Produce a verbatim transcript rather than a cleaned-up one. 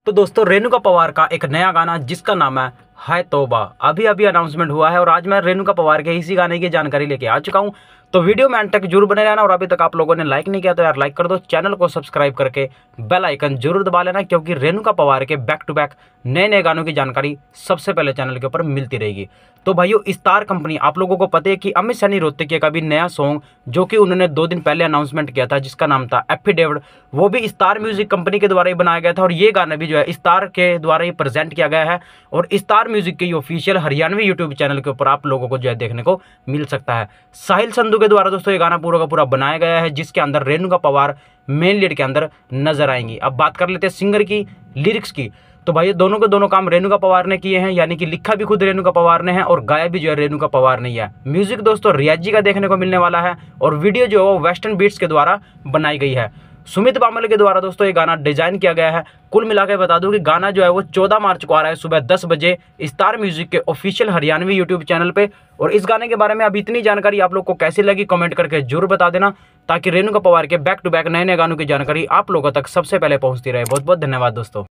तो दोस्तों रेणुका पवार का एक नया गाना जिसका नाम है हाय तौबा अभी अभी अनाउंसमेंट हुआ है और आज मैं रेणुका पवार के इसी गाने की जानकारी लेके आ चुका हूं। तो वीडियो में एंड तक जरूर बने रहना और अभी तक आप लोगों ने लाइक नहीं किया तो यार लाइक कर दो, चैनल को सब्सक्राइब करके बेल आइकन जरूर दबा लेना क्योंकि रेणुका पवार के बैक टू बैक नए नए गानों की जानकारी सबसे पहले चैनल के ऊपर मिलती रहेगी। तो भाइयों स्टार कंपनी आप लोगों को पता है कि अमित सैनी रोहतकी का भी नया सॉन्ग जो कि उन्होंने दो दिन पहले अनाउंसमेंट किया था जिसका नाम था एफिडेविट, वो भी स्टार म्यूजिक कंपनी के द्वारा ही बनाया गया था और ये गाना भी जो है स्टार के द्वारा ही प्रेजेंट किया गया है और स्टार म्यूजिक के ऑफिशियल हरियाणवी यूट्यूब चैनल के ऊपर आप लोगों को जो है देखने को मिल सकता है। साहिल संधू के द्वारा दोस्तों ये गाना पूरा का पूरा बनाया गया है जिसके अंदर रेणुका पवार मेन लीड के अंदर नजर आएंगी। अब बात कर लेते हैं सिंगर की, लिरिक्स की। तो भाई दोनों के दोनों काम रेणुका पवार ने किए हैं, यानी कि लिखा भी खुद रेणुका पवार ने है और गाया भी जो है रेणुका पवार ने है। म्यूजिक दोस्तों रियाज जी का देखने को मिलने वाला है और वीडियो जो है वो वेस्टर्न बीट्स के द्वारा बनाई गई है। सुमित बामल के द्वारा दोस्तों ये गाना डिजाइन किया गया है। कुल मिलाकर बता दूं कि गाना जो है वो चौदह मार्च को आ रहा है सुबह दस बजे स्टार म्यूजिक के ऑफिशियल हरियाणवी यूट्यूब चैनल पे। और इस गाने के बारे में अब इतनी जानकारी आप लोग को कैसी लगी कमेंट करके जरूर बता देना ताकि रेणुका पवार के बैक टू बैक नए नए गानों की जानकारी आप लोगों तक सबसे पहले पहुंचती रहे। बहुत बहुत धन्यवाद दोस्तों।